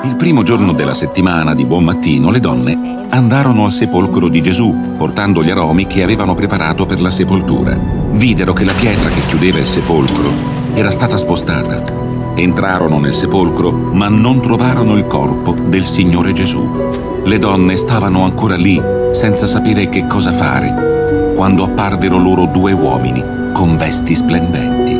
Il primo giorno della settimana, di buon mattino, le donne andarono al sepolcro di Gesù, portando gli aromi che avevano preparato per la sepoltura. Videro che la pietra che chiudeva il sepolcro era stata spostata. Entrarono nel sepolcro, ma non trovarono il corpo del Signore Gesù. Le donne stavano ancora lì, senza sapere che cosa fare, quando apparvero loro due uomini con vesti splendenti.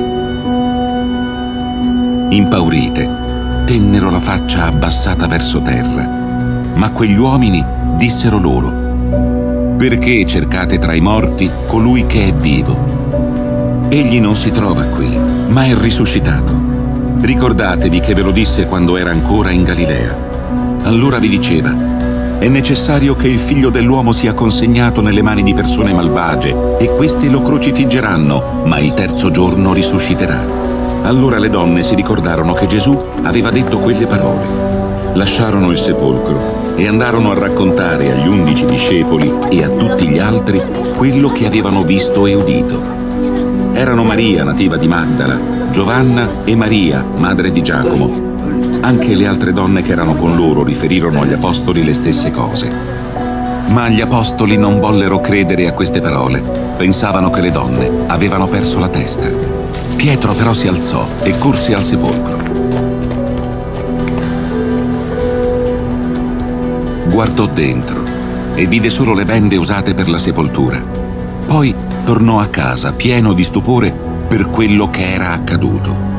Impaurite, tennero la faccia abbassata verso terra, ma quegli uomini dissero loro: «Perché cercate tra i morti colui che è vivo? Egli non si trova qui, ma è risuscitato. Ricordatevi che ve lo disse quando era ancora in Galilea. Allora vi diceva: è necessario che il Figlio dell'uomo sia consegnato nelle mani di persone malvagie e questi lo crocifiggeranno, ma il terzo giorno risusciterà». Allora le donne si ricordarono che Gesù aveva detto quelle parole. Lasciarono il sepolcro e andarono a raccontare agli 11 discepoli e a tutti gli altri quello che avevano visto e udito. Erano Maria, nativa di Magdala, Giovanna e Maria, madre di Giacomo. Anche le altre donne che erano con loro riferirono agli apostoli le stesse cose. Ma gli apostoli non vollero credere a queste parole. Pensavano che le donne avevano perso la testa. Pietro però si alzò e corse al sepolcro. Guardò dentro e vide solo le bende usate per la sepoltura. Poi tornò a casa pieno di stupore per quello che era accaduto.